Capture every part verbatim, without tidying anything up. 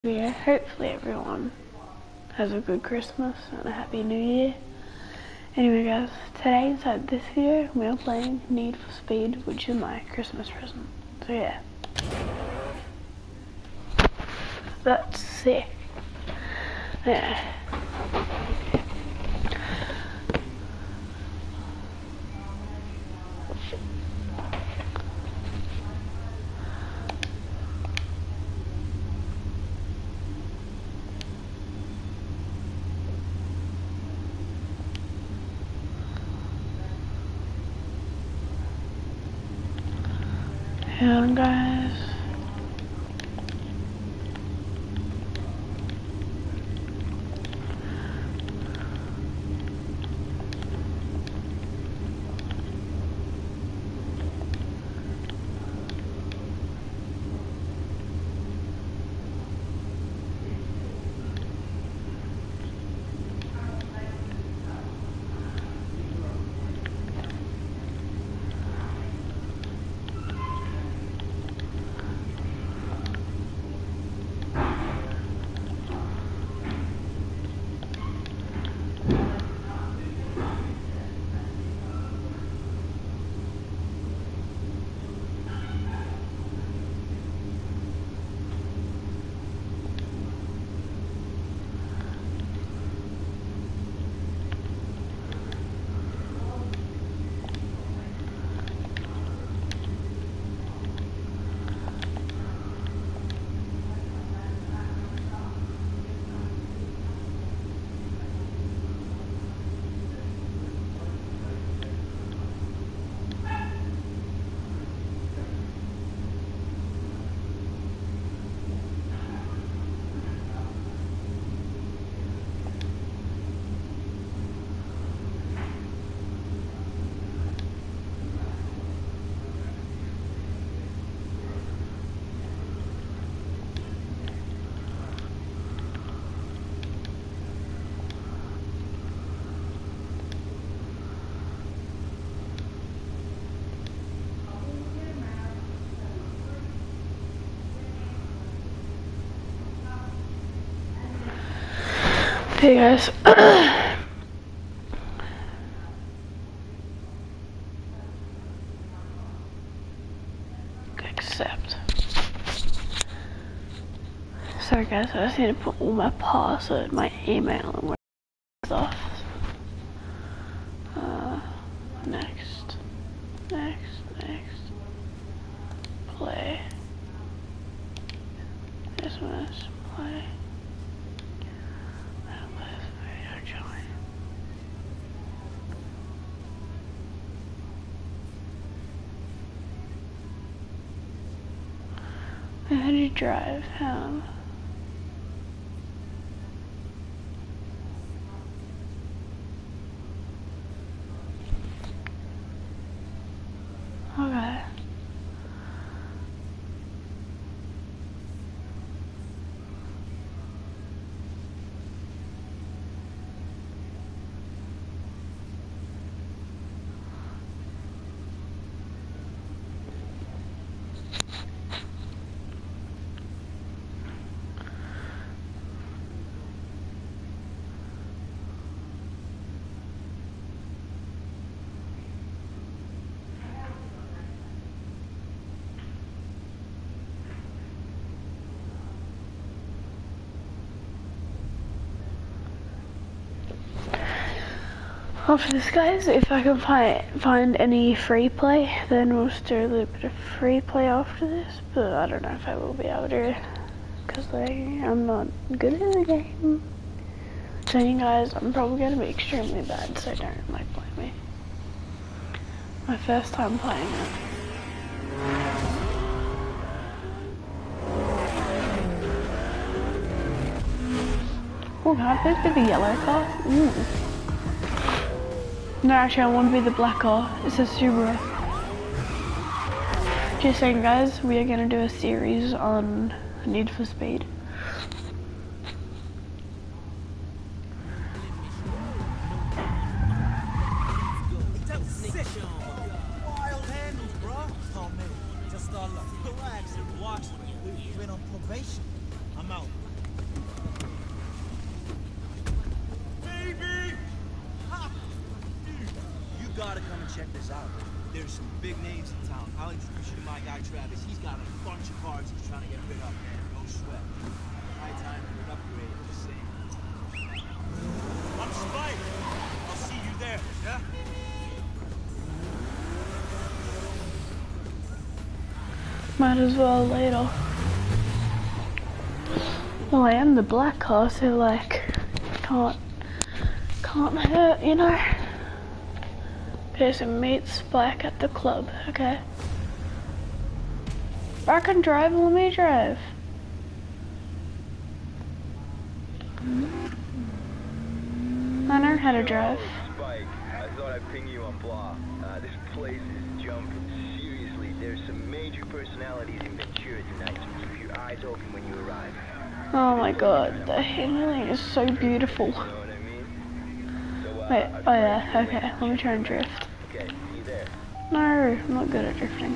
Yeah, hopefully everyone has a good Christmas and a happy New Year. Anyway guys, today inside this video we are playing Need for Speed, which is my Christmas present. So yeah. That's sick. Yeah. And guys, hey guys. Accept. Sorry guys, I just need to put all my password, my email and stuff. Uh, next, next, next. Play. This one's play. How do you drive? How? Okay. After this guys, if I can find find any free play, then we'll just do a little bit of free play after this, but I don't know if I will be able to, because like, I'm not good at the game. So you guys, I'm probably going to be extremely bad, so don't like blame me. My first time playing it. Oh, can I please be the yellow car? Ooh. No, actually, I want to be the black car. It's a Subaru. Just saying, guys, we are going to do a series on Need for Speed. Wild handles, bro. Oh man, just all luck. Relax and watch. We've been on probation. I'm out. check this out. There's some big names in town. I'll introduce you to my guy Travis. He's got a bunch of cars he's trying to get rid of, man. No sweat. High time for an upgrade, just saying. I'm Spike. I'll see you there, yeah? Might as well later. Well, I am the black car, so like, can't, can't hurt, you know? Okay, so meet Spike at the club, okay? I can drive, let me drive. I know how to drive. Spike, I thought I'd ping you on blah. Uh, this place is jumping. Seriously, there's some major personalities in Ventura tonight, so keep your eyes open when you arrive. Oh my god, the handling is so beautiful. You know what I mean? So, uh, Wait, oh yeah, okay, let me try and drift. Okay, see you there. No, I'm not good at drifting.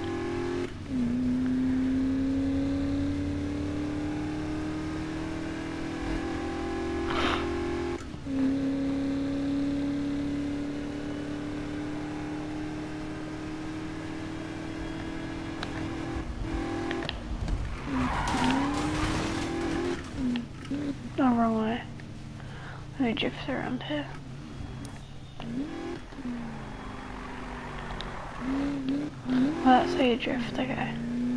No, wrong way. Let me drift around here. Well, that's how you drift, okay.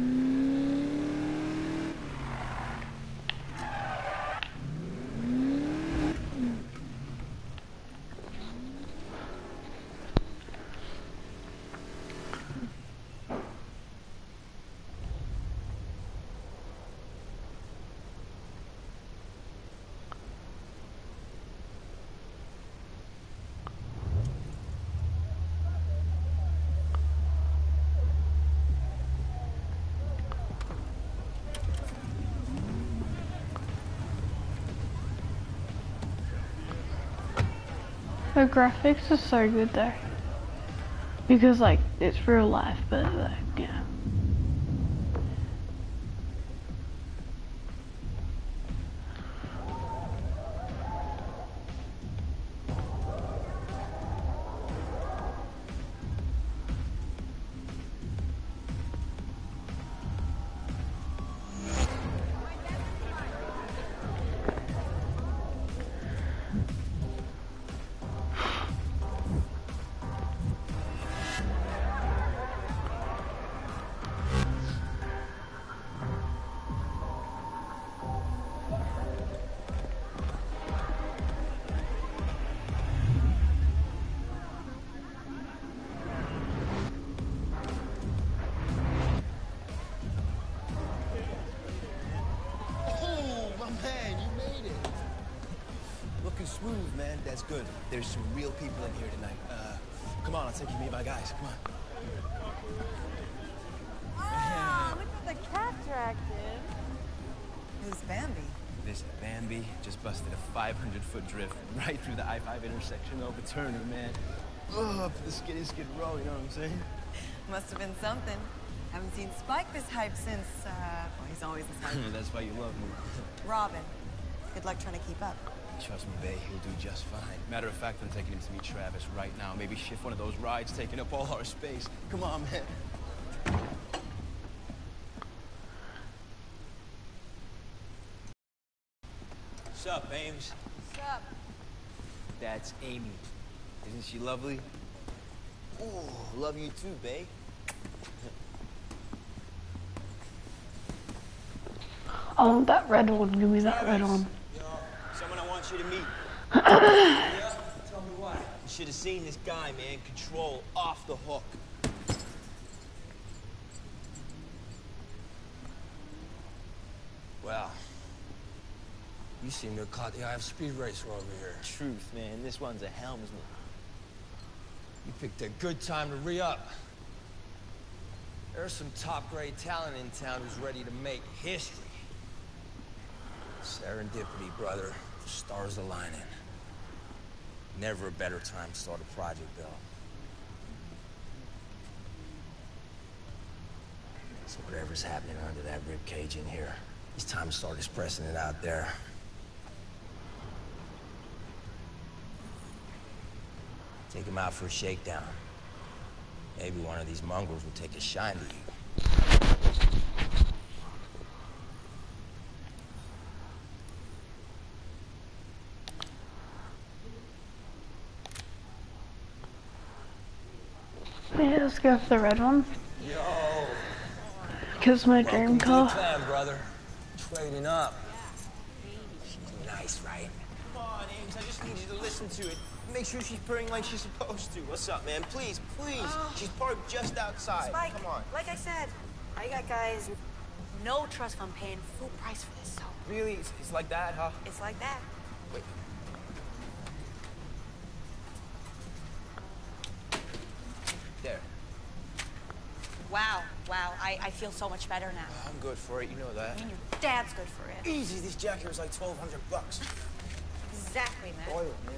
The graphics are so good though, because like it's real life, but like yeah. Smooth, man. That's good. There's some real people in here tonight. Uh, come on, I'll take you to meet my guys. Come on. Oh, look at the cat track, dude. Who's Bambi? This Bambi just busted a five hundred foot drift right through the I five intersection over Turner, man. Oh, up to the skiddy skid row, you know what I'm saying? Must have been something. Haven't seen Spike this hype since, uh, well, he's always this hype. That's why you love me. Robin. Good luck trying to keep up. Trust me, Bay, he'll do just fine. Matter of fact, I'm taking him to meet Travis right now. Maybe shift one of those rides taking up all our space. Come on, man. What's up, Ames? What's up? That's Amy. Isn't she lovely? Ooh, love you too, Bay. I want that red one, give me that red one. Someone I want you to meet. Yeah? Tell me why. You should have seen this guy, man. Control off the hook. Well, you seem to have caught the eye of Speed Racer over here. Truth, man. This one's a helmsman. You picked a good time to re-up. There's some top-grade talent in town who's ready to make history. Serendipity, brother. The stars aligning. Never a better time to start a project, Bill. So whatever's happening under that rib cage in here, it's time to start expressing it out there. Take him out for a shakedown. Maybe one of these mongrels will take a shine to you. Yeah, let's go for the red one. Yo! Cause my dream car. Welcome to the clan, brother. Trading up. She's nice, right? Come on, Ames, I just need you to listen to it. Make sure she's purring like she's supposed to. What's up, man? Please, please. Oh. She's parked just outside. Spike, Come on. like I said, I got guys, no trust fund paying full price for this, so Really? It's, it's like that, huh? it's like that. Wait. There. Wow, wow, I, I feel so much better now. I'm good for it. You know that. And your dad's good for it. Easy. This jacket was like twelve hundred bucks. Exactly, man. Oil, man.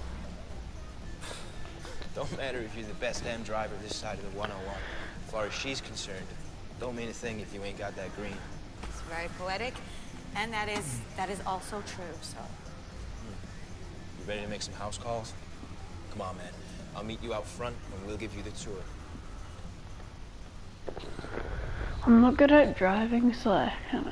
Don't matter if you're the best M driver this side of the one oh one. As far as she's concerned, don't mean a thing if you ain't got that green. It's very poetic, and that is that is also true, so. You ready to make some house calls? Come on, man. I'll meet you out front, and we'll give you the tour. I'm not good at driving, so I can't.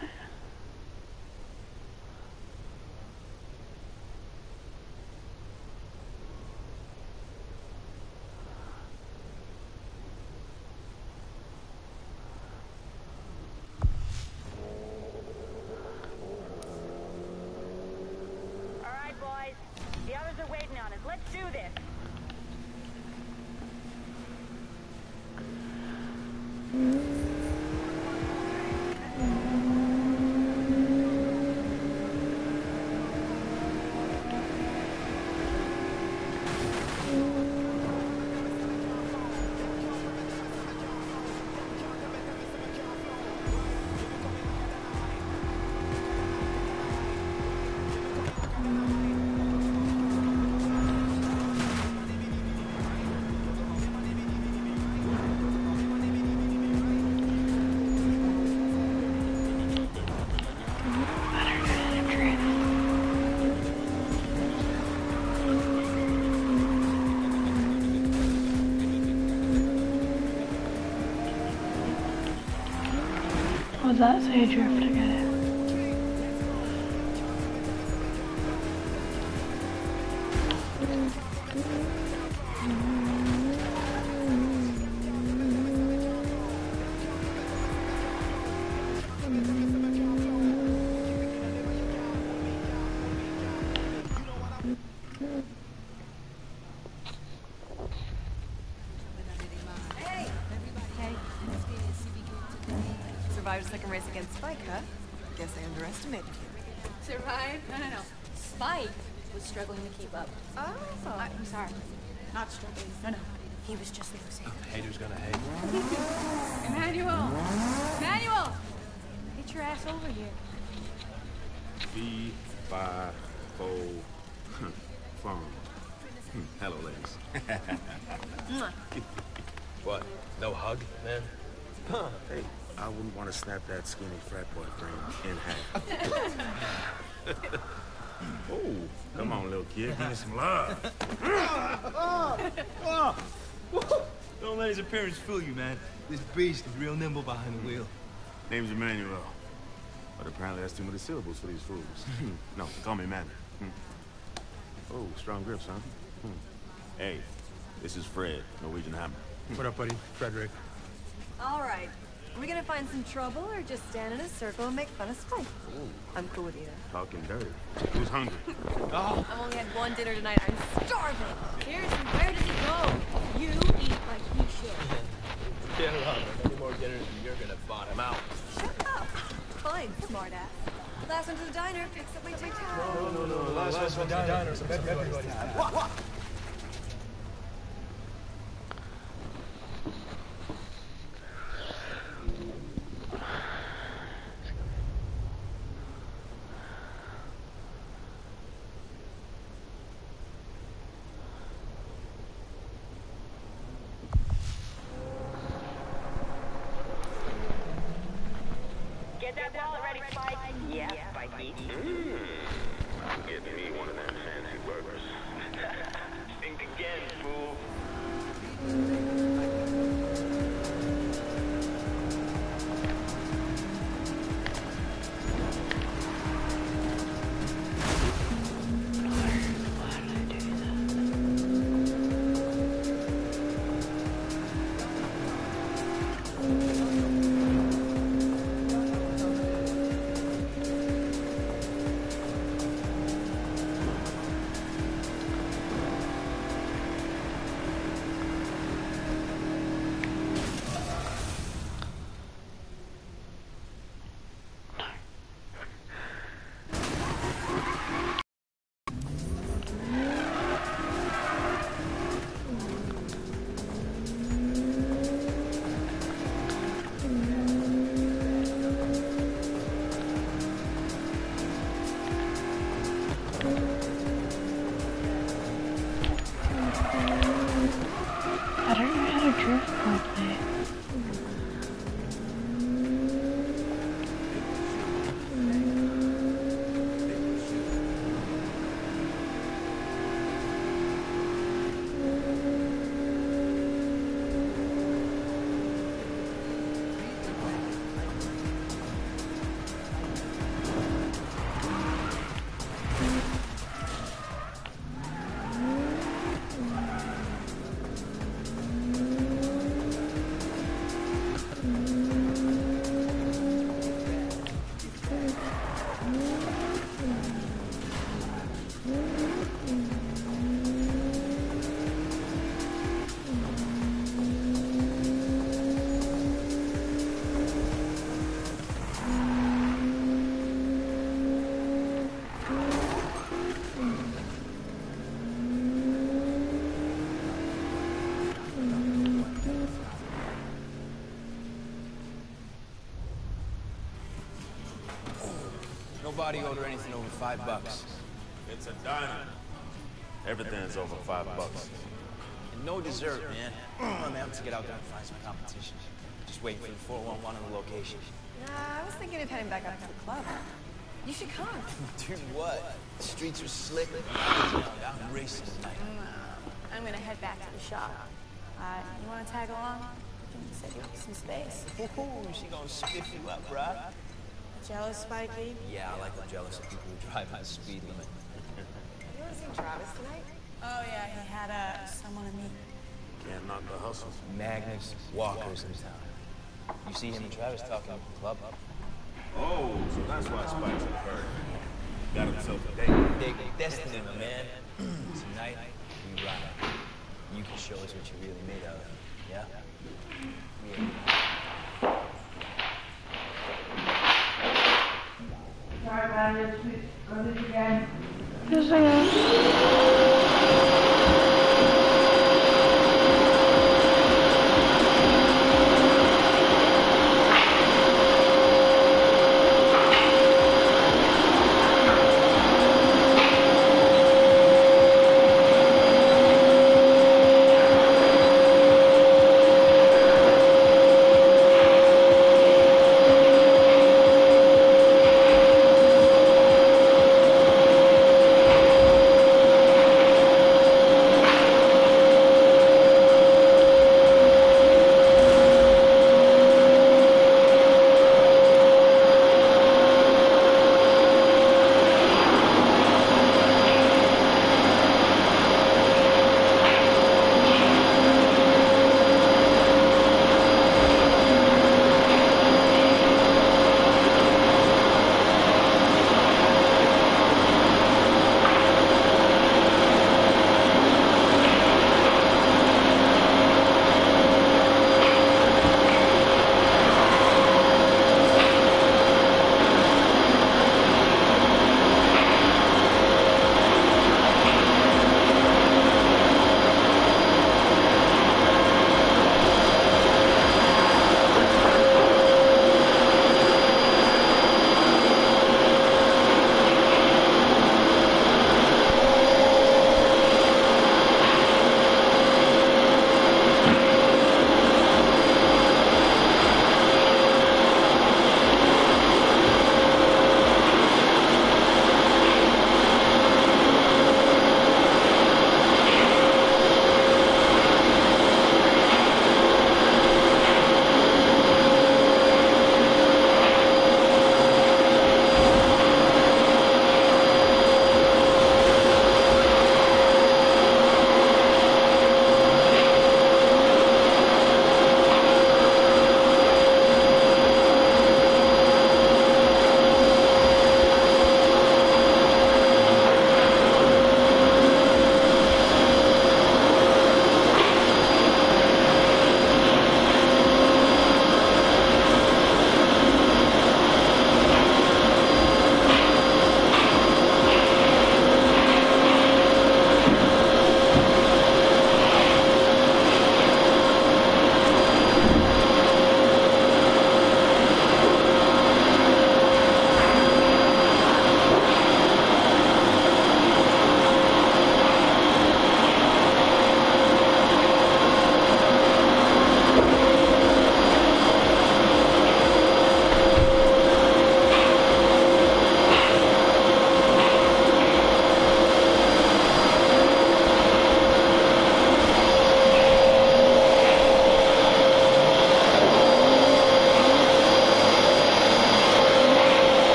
Alright, boys. The others are waiting on us. Let's do this. Oh, that's a drift again. Hey! Hey. Survived a second race against Spike, huh? Guess I underestimated you. Survive? No, no, no. Spike was struggling to keep up. Oh. I, I'm sorry. Not struggling. No, no. He was just losing. Haters gonna hate. Emmanuel! Emmanuel! Get your ass over here. V, five, four, phone. Hmm, hello, ladies. What? No hug, man? Hey, I wouldn't want to snap that skinny frat boy frame in half. Oh, come on, little kid, give me some love. Don't let his appearance fool you, man. This beast is real nimble behind the wheel. Name's Emmanuel. But apparently that's too many syllables for these fools. No, call me Manny. Hmm. Oh, strong grips, huh? Hmm. Hey, this is Fred, Norwegian Hammer. What up, buddy? Frederick. All right. Are we gonna find some trouble or just stand in a circle and make fun of Spike? I'm cool with either. Talking dirty. Who's hungry? Oh, I've only had one dinner tonight. I'm starving. Seriously, where does it go? You eat like you should. get up. Any more dinners and you're gonna bottom out. Shut up. Fine, smartass. Last one to the diner picks up my tic tac. No, no, no. The last, last one to the diner, so everybody's time. What? What? Get that wallet ready, Spike. Yeah, Spikey. Mmm. Get me one of them fancy burgers. Think again, fool. nobody order anything over five bucks. It's a diner. Everything's over five bucks. And no dessert, man. I'm gonna have to get out there and find some competition. Just waiting for the four one one on the location. Nah, I was thinking of heading back up to the club. You should come. Dude, what? The streets are slick. I'm racing tonight. I'm gonna head back to the shop. Uh, you wanna tag along? You said you want some space. Ooh, she gonna spiff you up, bruh. Jealous, Spikey? Yeah, I like I'm jealous of people who drive at the speed limit. You want to see Travis tonight? Oh yeah, he had uh, someone to meet. Can't knock the hustles. Magnus Walker's in town. You see him and Travis talking at the club. Oh, so that's why Spike's in Bird. Got himself a date. Big destiny, my man. Tonight, we ride. You can show us what you're really made out of. Yeah? Yeah. Sorry about it. Go this again. Yes, I am.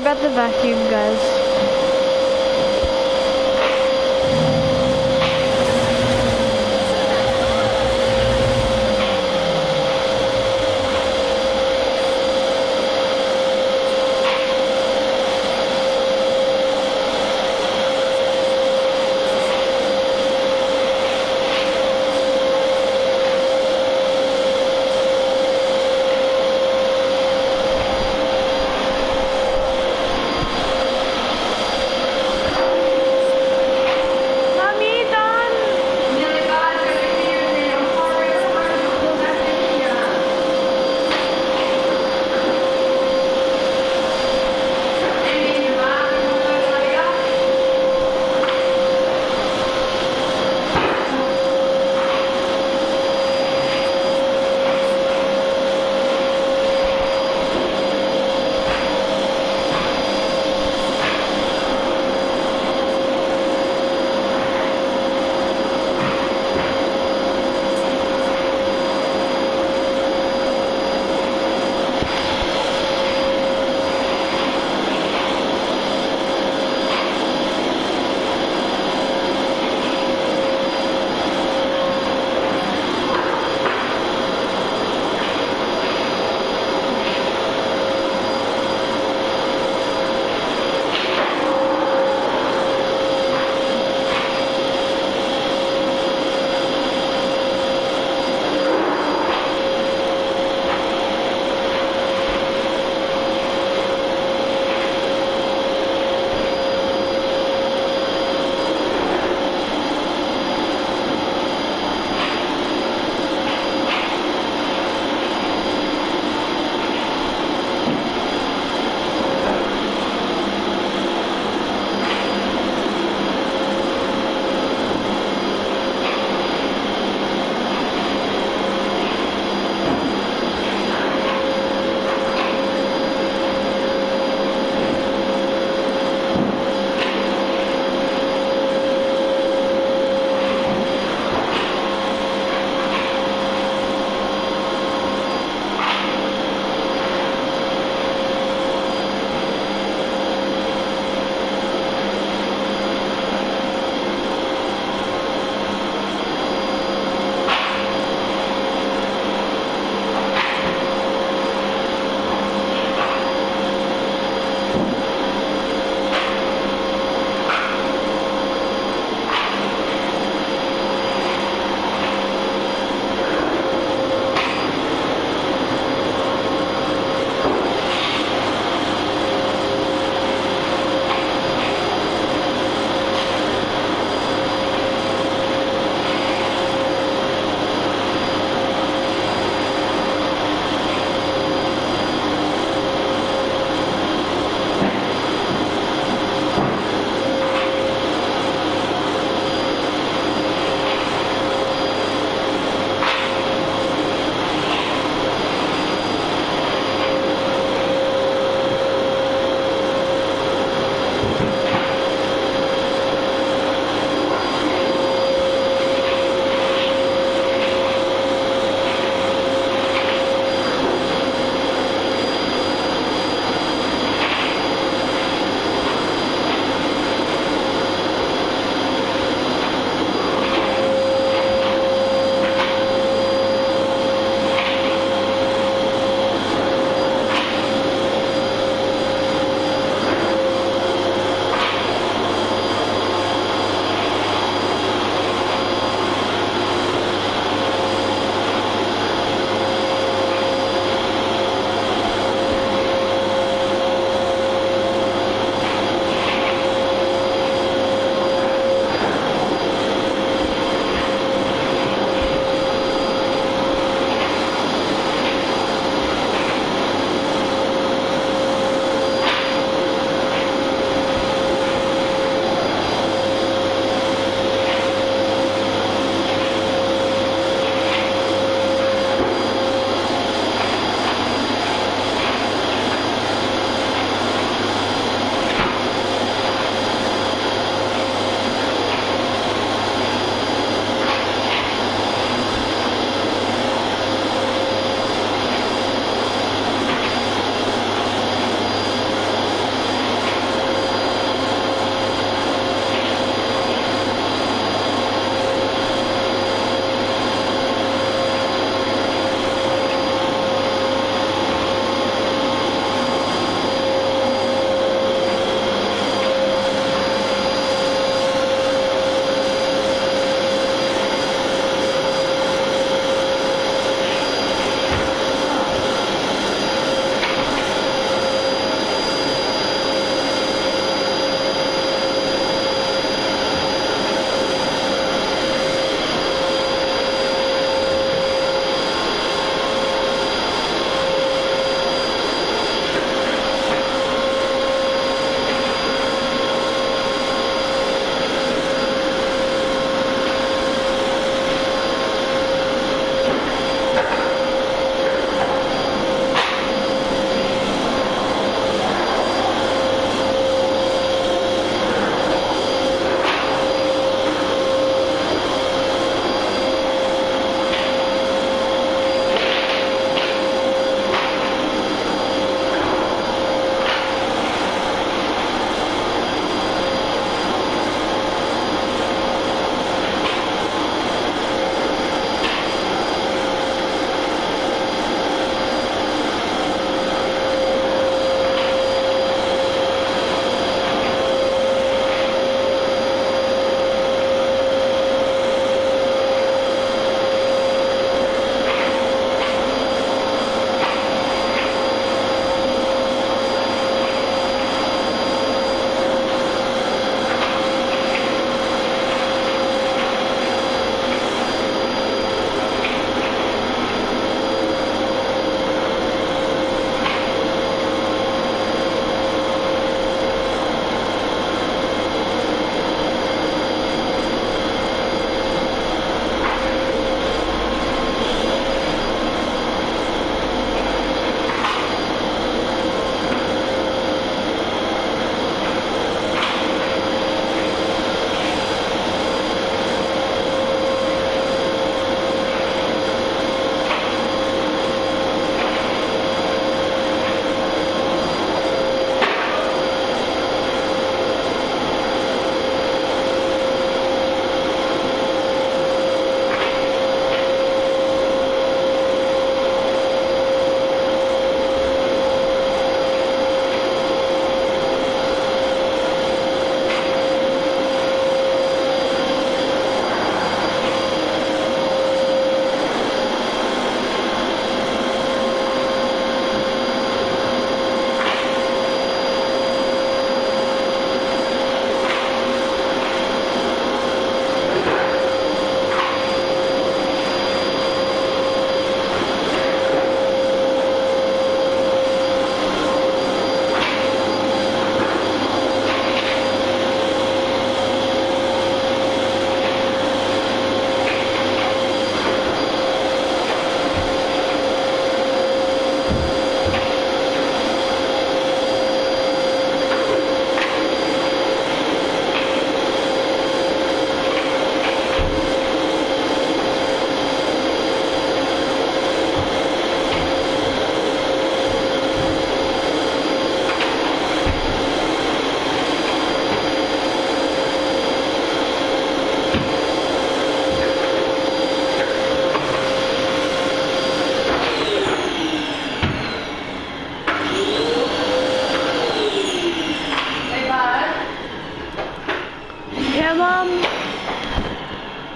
about the vacuum, guys.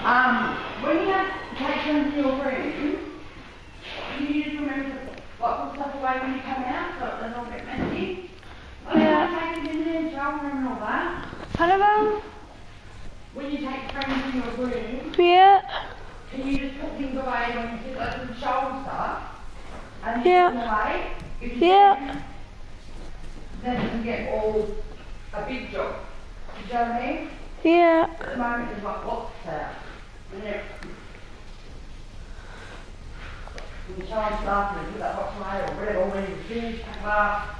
Um, when you have take them to your room, you need to remember to lock the stuff away when you come out so it doesn't get messy. Yeah. Take it in there, shower room and all that. Pardon? When you take friends to your room, Yeah. can you just put things away when you sit like the shower stuff? And Yeah. put them away? If you Yeah. can, then it can get all a big job. Do you know what I mean? Yeah. At the moment there's like lots out. And then you shower stuff and you put that box away or whatever when you finish, pack it up.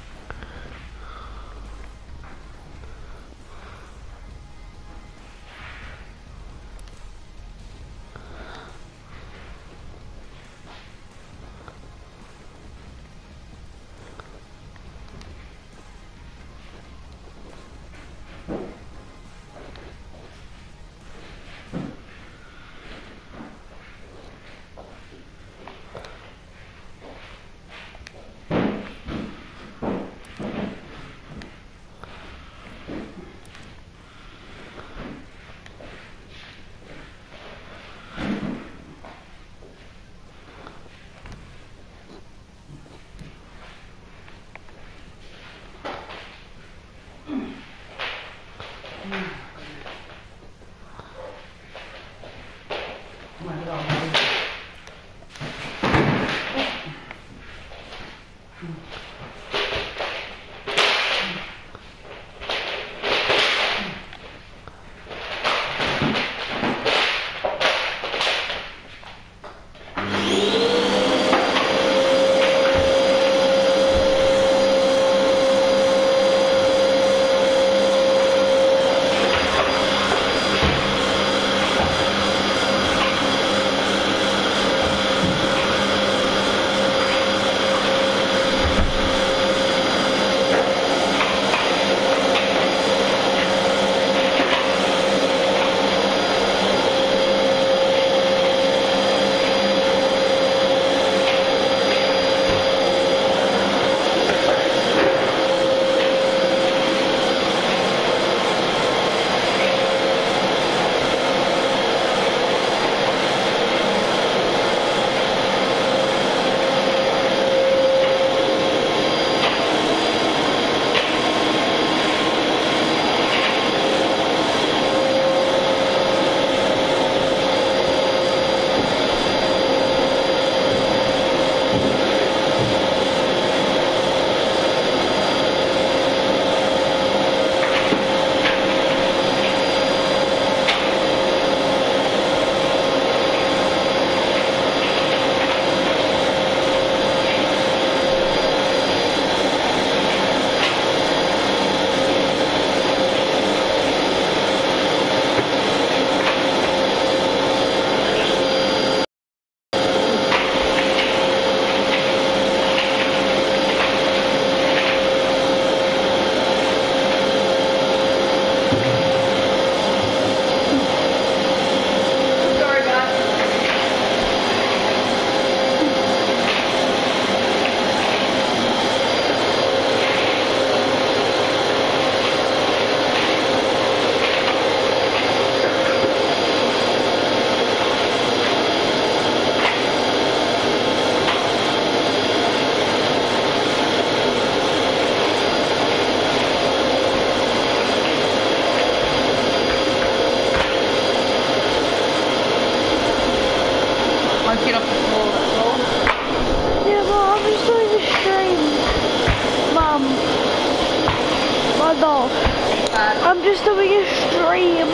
I'm just doing a stream.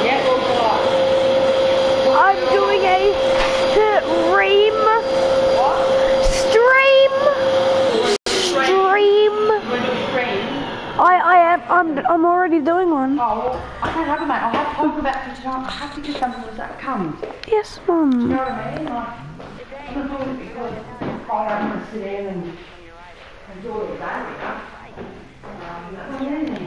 I'm doing a stream. Stream. Stream. I I am I'm I'm already doing one. Oh, I can't have it, mate. I'll have to talk about it tonight. I have to do something as that comes. Yes, Mum. You know what I mean? Like, I'm not doing it because I'm going to sit in and enjoy the day, you know? Um, that's not anything.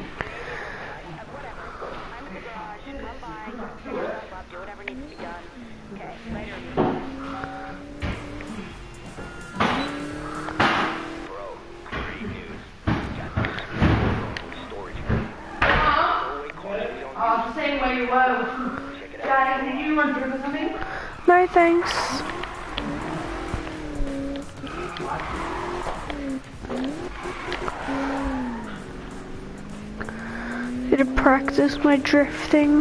I was seeing where you were with Jane Did you want to drink or something? No thanks. Need to practice my drifting.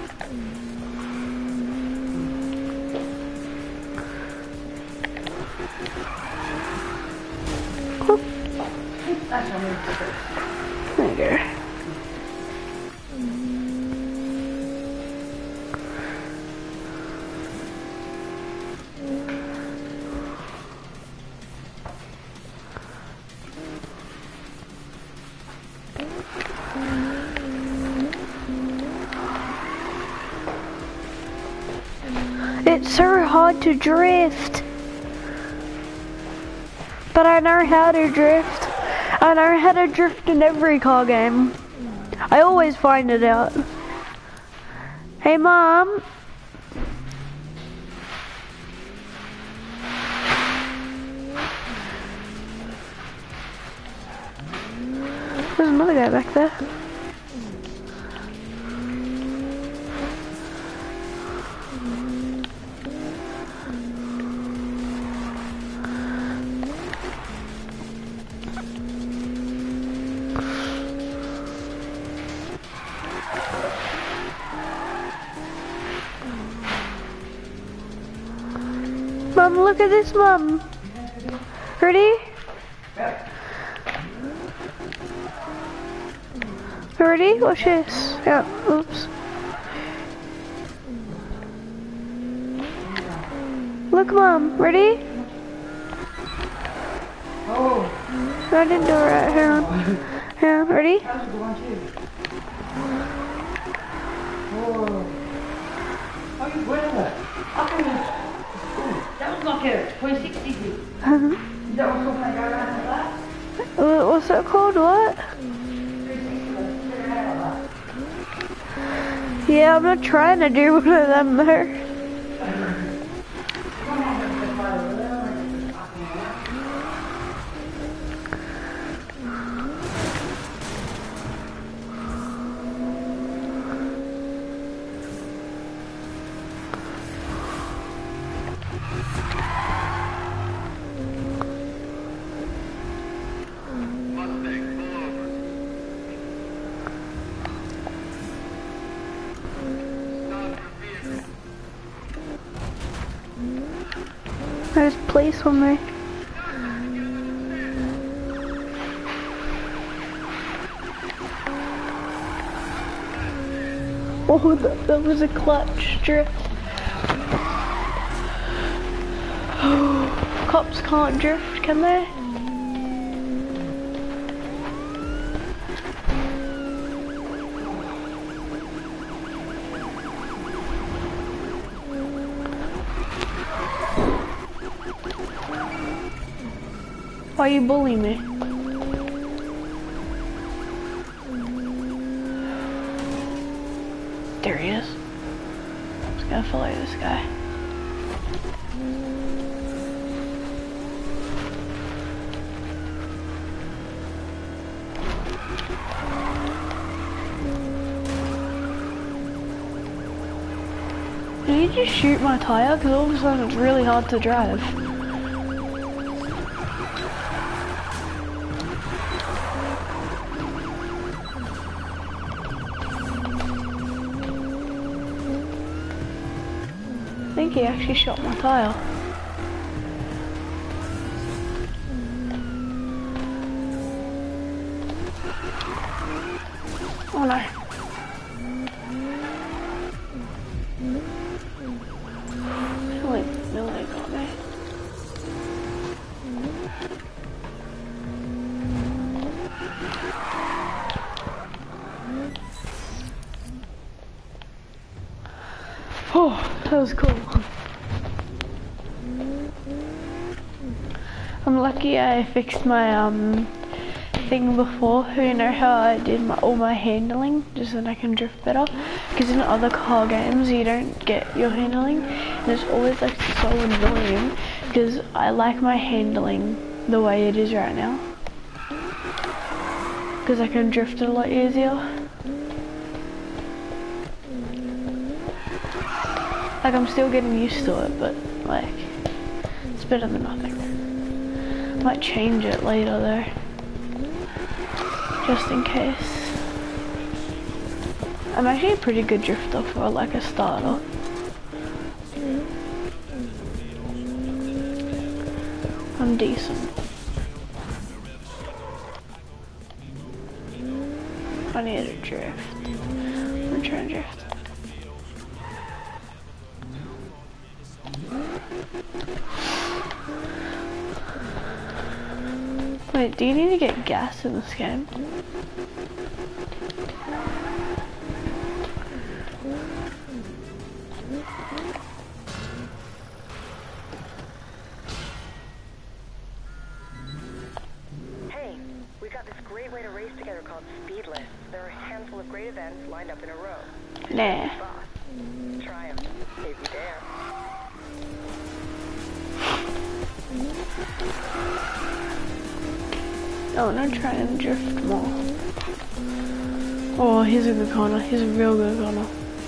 Oh. There you go. It's so hard to drift. But I know how to drift. I know how to drift in every car game. I always find it out. Hey Mom. There's another guy back there. Mom, look at this, Mom. Ready? Ready? Watch this. Yeah, oops. Look, Mom. Ready? Oh. I didn't do it right. Hang on. Hang on. Ready? That was a good one too. Whoa. Oh, you went there. I can That was like a twenty sixty thing. Uh-huh. Is that what's going to go around like that? Uh, What's it called? What? Yeah, I'm not trying to do one of them there. There's police on me. Oh, that, that was a clutch drift. Cops can't drift, can they? Why are you bullying me? There he is. I'm just gonna follow this guy. Did he just shoot my tire? Because all of a sudden it's really hard to drive. I think he actually shot my tire. Oh no. Holy no, they got me. Oh, that was cool. I'm lucky I fixed my um thing before. You know how I did my, all my handling just so that I can drift better? Because in other car games you don't get your handling, and it's always like so annoying because I like my handling the way it is right now because I can drift it a lot easier. Like, I'm still getting used to it, but, like, it's better than nothing. Might change it later, though. Just in case. I'm actually a pretty good drifter for, like, a starter. I'm decent. I need to drift. I'm gonna try and drift. Wait, do you need to get gas in this game? Hey, we got this great way to race together called Speedless. There are a handful of great events lined up in a row. Nah. Try them, if you dare. Oh, and I'm trying to drift more. Oh, he's a good corner. He's a real good corner.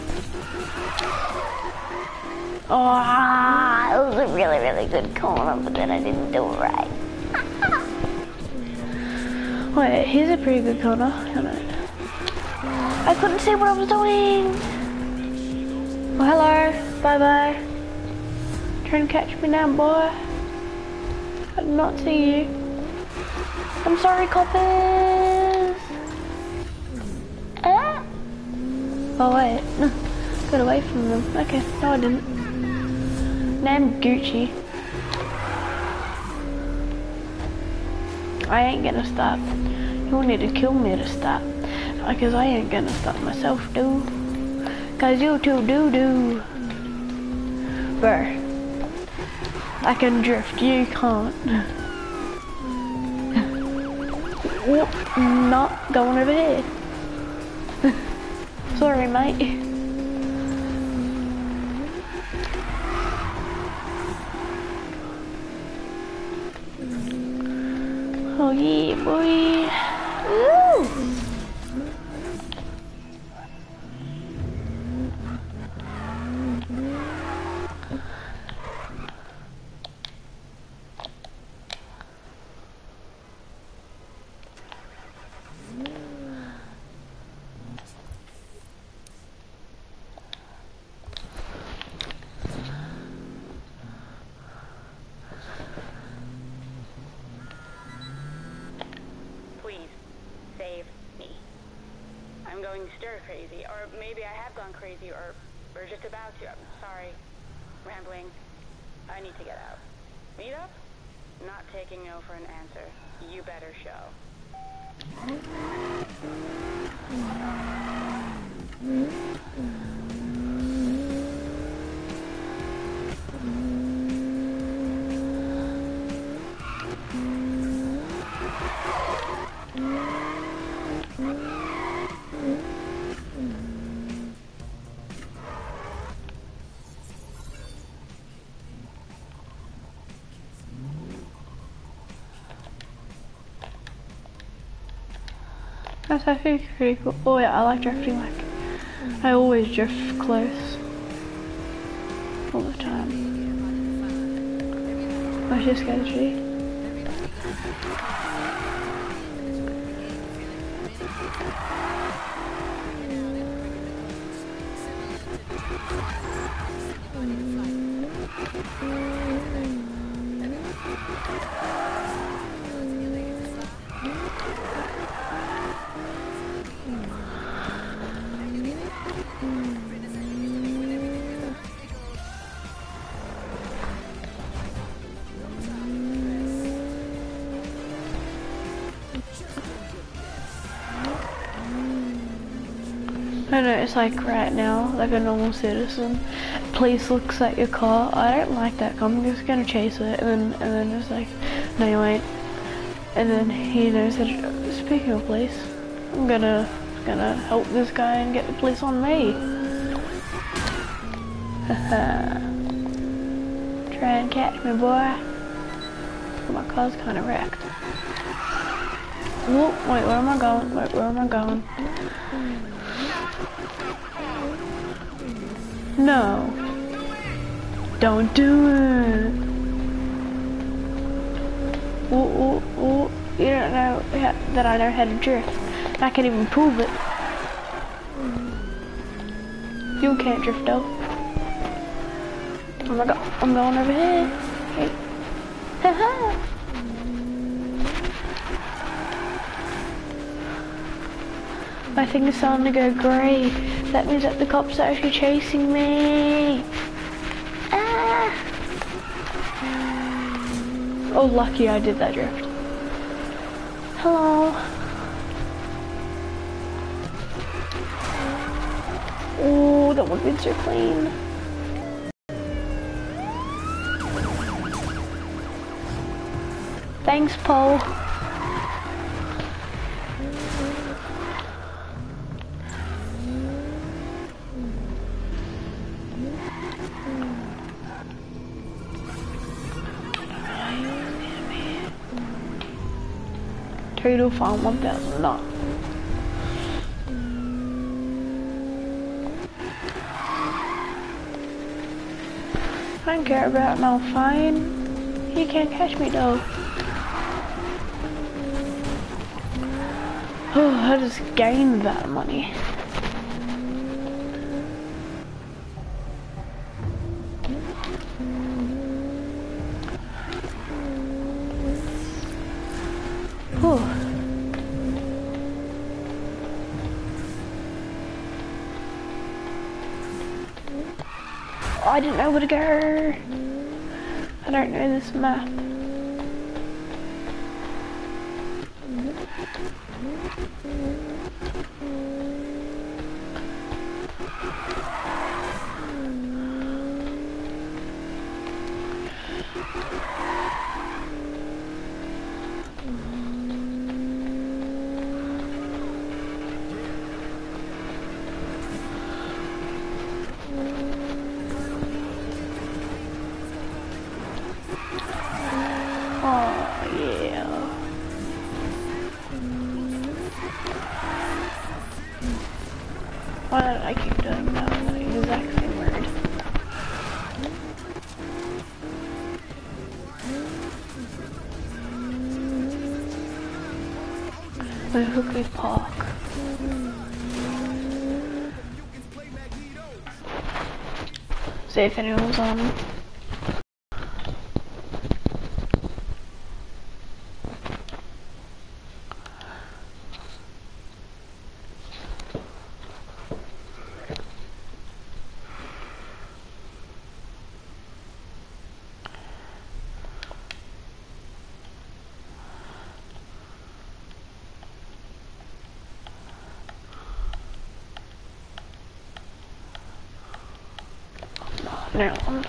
Oh, it was a really, really good corner, but then I didn't do it right. Wait, he's a pretty good corner. I couldn't see what I was doing. Oh, hello. Bye-bye. Try and catch me now, boy. I did not see you. I'm sorry, coppers. Ah. Oh wait, no, got away from them. Okay, no I didn't. Now I'm Gucci. I ain't gonna stop. You'll need to kill me to stop. Because I ain't gonna stop myself, dude. Cause you two do do. Bruh. I can drift, you can't. Whoop, not going over here. Sorry, mate. Oh yeah, boy. Woo! I'm going stir crazy, or maybe I have gone crazy, or we're just about to. I'm sorry. Rambling. I need to get out. Meet up? Not taking no for an answer. You better show. That's actually pretty cool. Oh yeah, I like drifting. Like, I always drift close. All the time. What's your strategy? I know, it's like right now, like a normal citizen, police looks at your car. I don't like that car. I'm just gonna chase it, and then and then it's like, no you ain't. And then he knows that. Speaking of police, I'm gonna gonna help this guy and get the police on me. Haha. Try and catch me, boy. My car's kind of wrecked. Whoa, wait, where am I going? Wait, where am I going? No. Don't do it. Ooh, ooh, ooh. You don't know how, that I know how to drift. I can even prove it. You can't drift though. Oh my god, I'm going over here. Hey. Haha. My thing is starting to go grey. That means that the cops are actually chasing me. Ah. Oh, lucky I did that drift. Hello. Oh, that would have been so clean. Thanks, Paul. Total farm one thousand, not. I don't care about no fine. He can't catch me though. Oh, I just gained that money. Oh. Oh, I didn't know where to go. I don't know this map. Why did I keep doing that exact same word? Where Hookley Park? See if anyone's on. No one.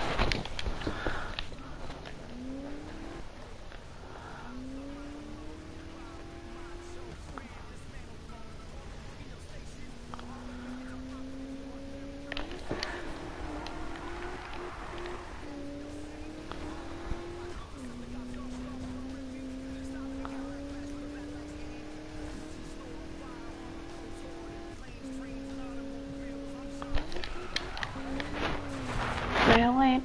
Really?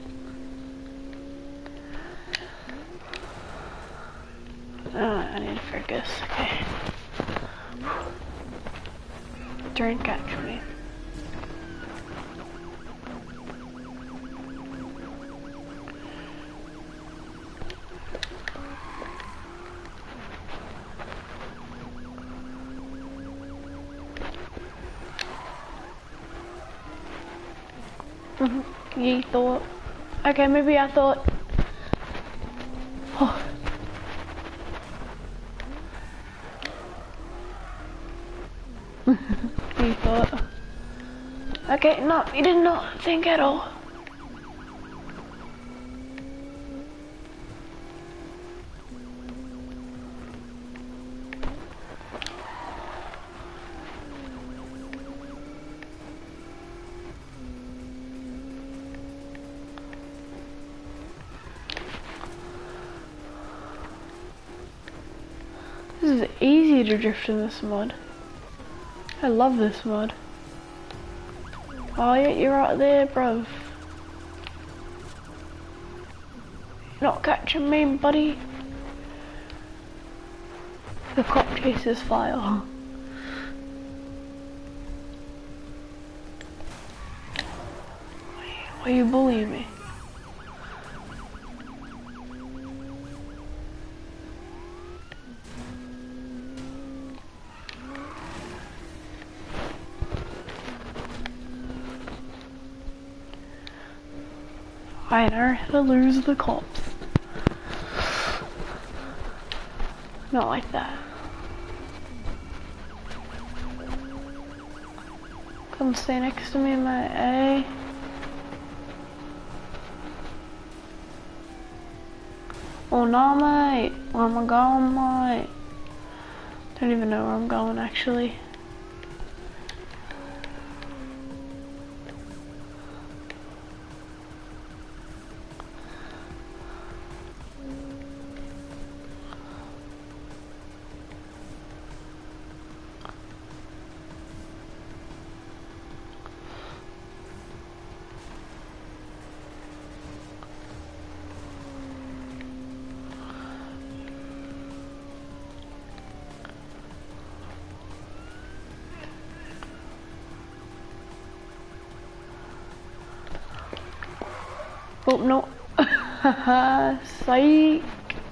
Oh, I need to focus. Okay. Drink actually. Mm-hmm. You thought. Okay, maybe I thought. Oh. You thought. Okay, no, you did not think at all. This is easy to drift in this mod. I love this mod. Oh yeah, you're right there, bruv. Not catching me, buddy. The cop chases fire. Why are you bullying me? I know how to lose the cops. Not like that. Come stay next to me, mate, eh? Oh no, mate. Where am I going, mate? Don't even know where I'm going, actually. Oh no. Psych.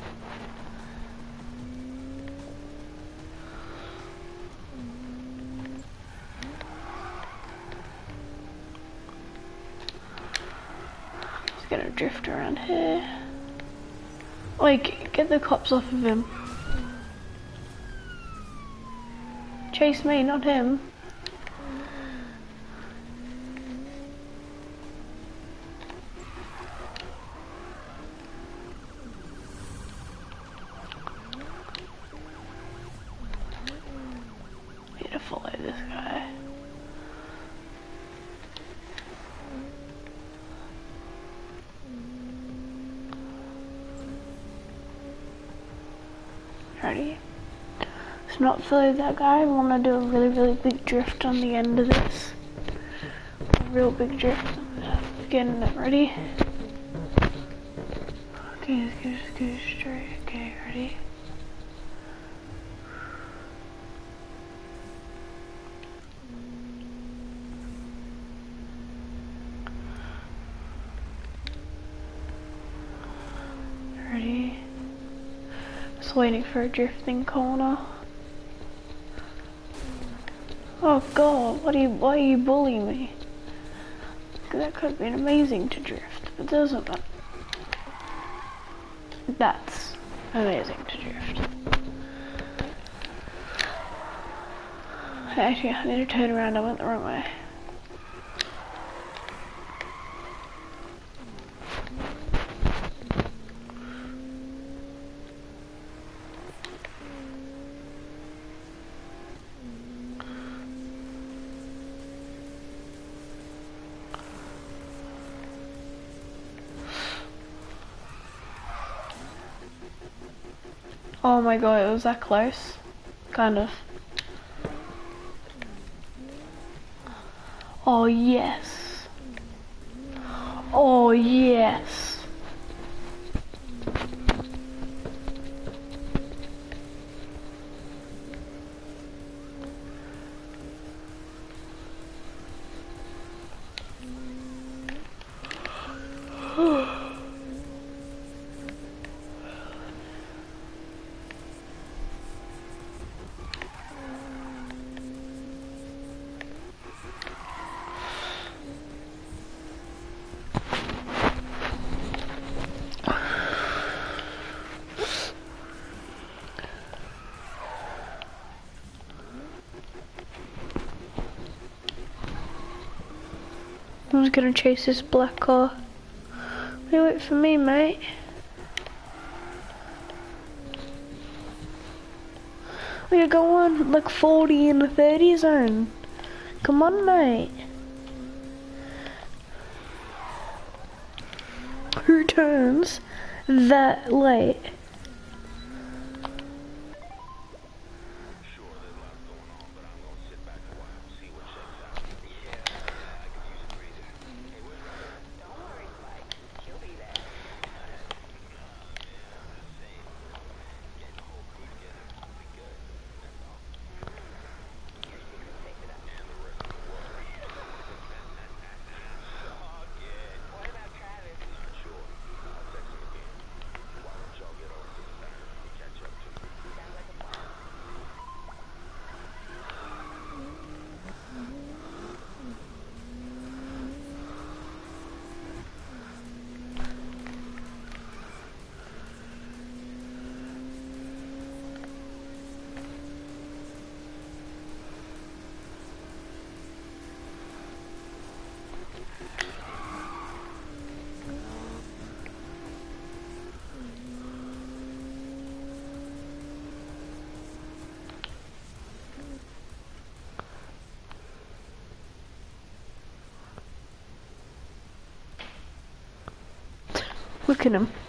Just gonna drift around here. Like, get the cops off of him. Chase me, not him. Follow this guy. Ready? Let's not follow that guy. I want to do a really, really big drift on the end of this. A real big drift. Getting it ready. Okay, let's go, let's go straight. Okay, ready? Ready? Just waiting for a drifting corner. Oh god, what are you, why are you bullying me? That could have been amazing to drift, but doesn't matter. That's amazing to drift. Actually, I need to turn around, I went the wrong way. Oh my god, it was that close. Kind of. Oh yes. Oh yes. I'm just gonna chase this black car. Wait, wait for me, mate. We're going like forty in the thirty zone. Come on, mate. Who turns that late? Look at him.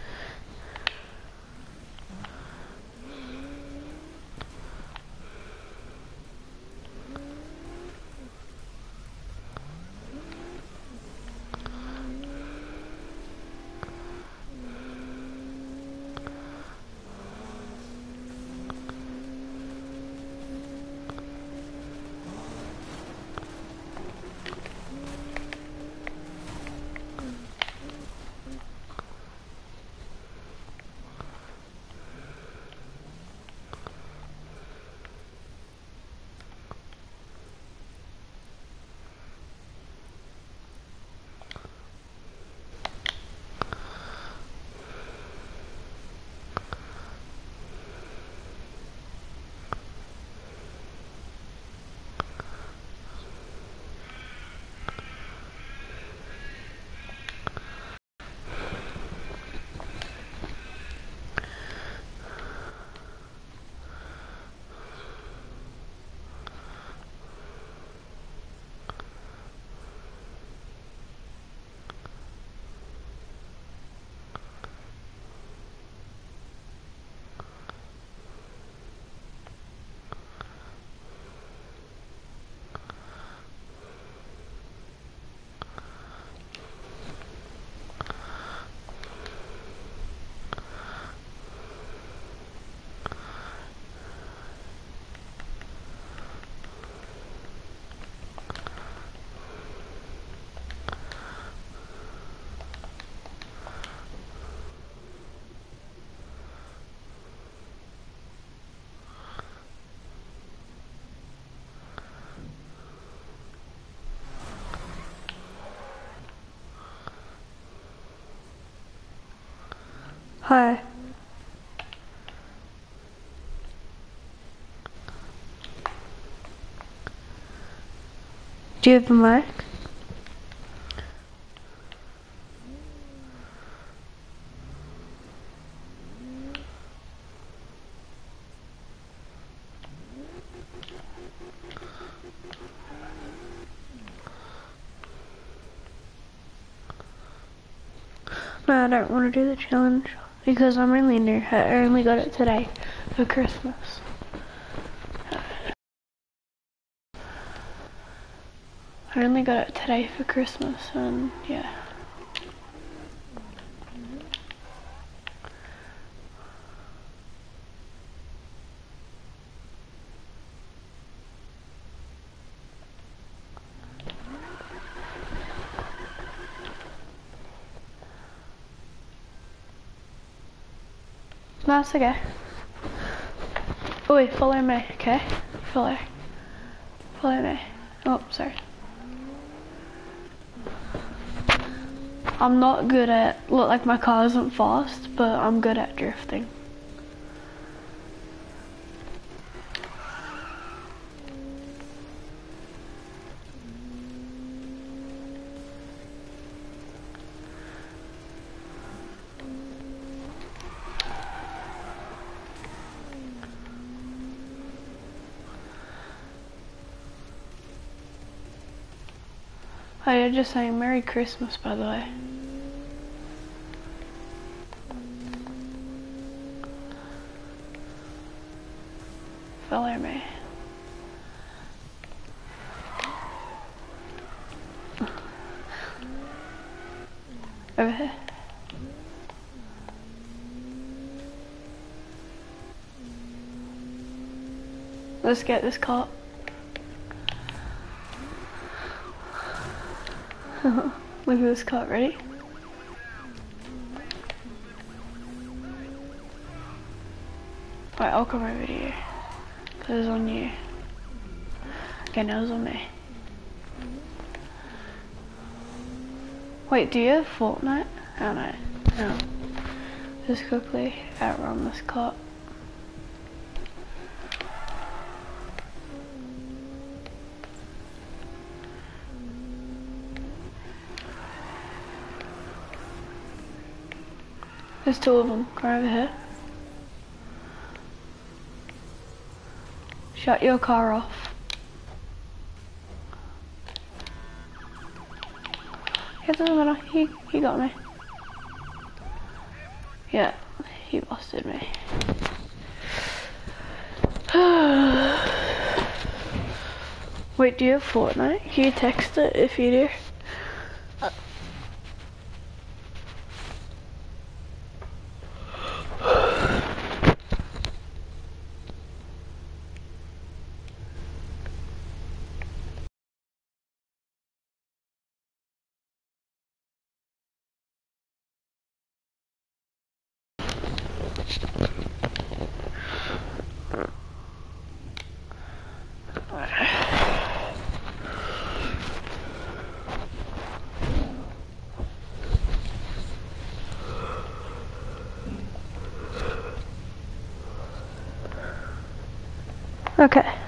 Hi. Do you have a mic? No, I don't want to do the challenge because I'm really new. I only got it today for Christmas. I only got it today for Christmas, and yeah. No, it's okay. Oh wait, follow me, okay? Follow. Follow me. Oh, sorry. I'm not good at, look, like my car isn't fast, but I'm good at drifting. Oh, you're just saying Merry Christmas, by the way. Follow me. Over here. Let's get this cop. Look at this cop, ready? Right, I'll come over to you. Cause it's on you. Okay, now it's on me. Wait, do you have Fortnite? Oh no. No. Just quickly outrun this cop. There's two of them. Come over here. Shut your car off. It doesn't matter. He, he got me. Yeah, he busted me. Wait, do you have Fortnite? Can you text it if you do? Uh. Okay.